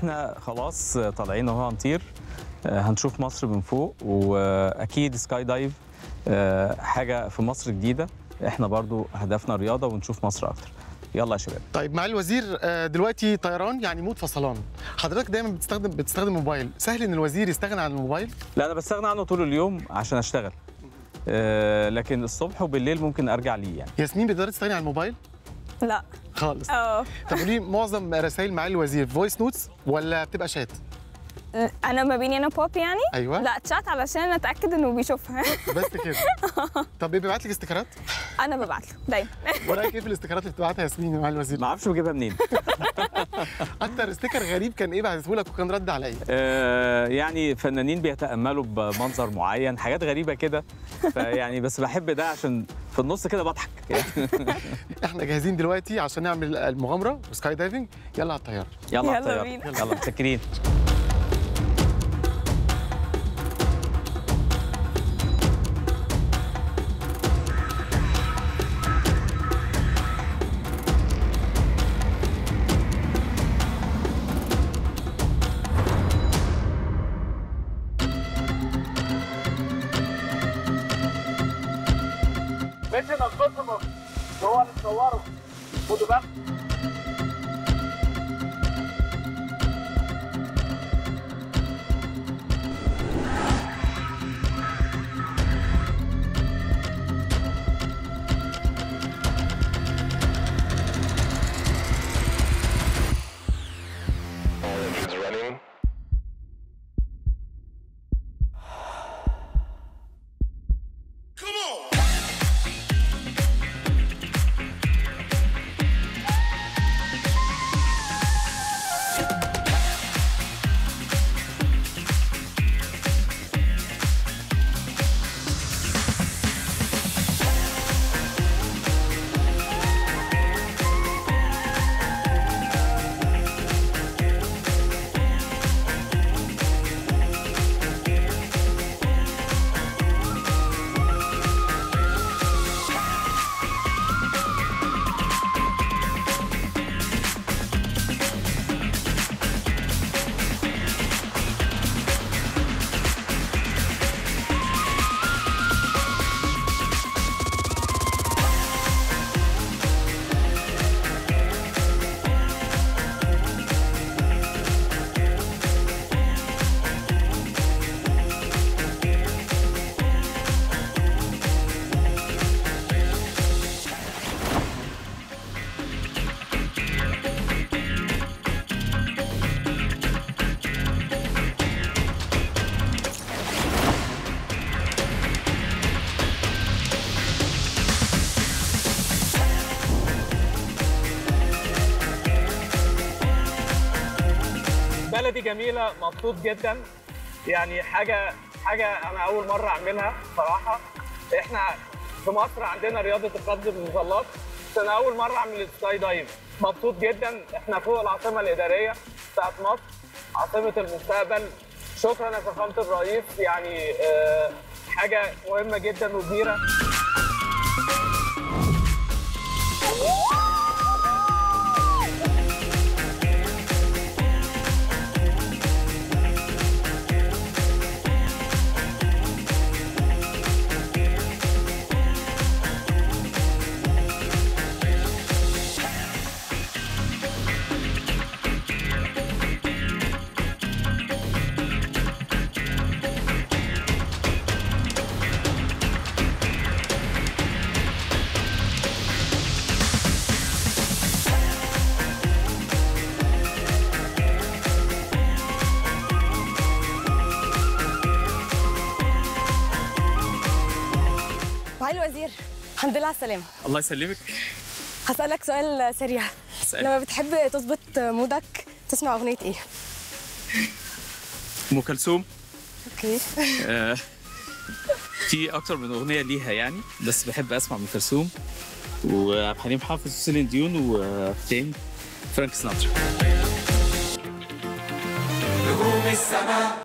احنا خلاص طالعين اهو هنطير، هنشوف مصر من فوق، واكيد سكاي دايف حاجه في مصر جديده. احنا برضو هدفنا رياضه ونشوف مصر اكتر. يلا يا شباب. طيب معالي الوزير، دلوقتي طيران يعني موت فصلان، حضرتك دايما بتستخدم موبايل، سهل ان الوزير يستغنى عن الموبايل؟ لا، انا بستغنى عنه طول اليوم عشان اشتغل، لكن الصبح وبالليل ممكن ارجع ليه يعني. ياسمين، بتقدري تستغني عن الموبايل؟ لا خالص. طب قولي، معظم رسائل معالي الوزير فويس نوتس ولا بتبقى شات؟ انا ما بيني انا بوب يعني. ايوه. لا تشات علشان اتاكد انه بيشوفها. بس كده. طب بيبعت لك استيكرات؟ انا ببعت له دايما. ورايك ايه في الاستيكرات اللي بتبعتها ياسمين يا معالي الوزير؟ ما اعرفش بجيبها منين. اكتر استيكر غريب كان ايه بعته لك وكان رد على ايه؟ يعني فنانين بيتاملوا بمنظر معين، حاجات غريبه كده، فيعني بس بحب ده عشان في النص كده بضحك. احنا جاهزين دلوقتي عشان نعمل المغامره وسكاي دايفنج. يلا على الطياره. يلا على يلا الطياره. بينا. يلا متشكرين. مش ننقسمه هو اللي صوره. خدوا بالكم. بلدي جميله، مبسوط جدا. يعني حاجه انا اول مره اعملها صراحه. احنا في مصر عندنا رياضه القفز بالمظلات، بس انا اول مره اعمل سكاي دايف. مبسوط جدا. احنا فوق العاصمه الاداريه بتاعت مصر، عاصمه المستقبل. شكرا يا فخامه الرئيس، يعني حاجه مهمه جدا وكبيره. معالي الوزير، الحمد لله على السلامة. الله يسلمك. هسألك سؤال سريع. لما بتحب تظبط مودك تسمع أغنية إيه؟ ام كلثوم. اوكي. في اكتر من اغنيه ليها يعني، بس بحب اسمع ام كلثوم وعبد الحليم حافظ وسيلين ديون وتاني فرانك سيناترا. نجوم السماء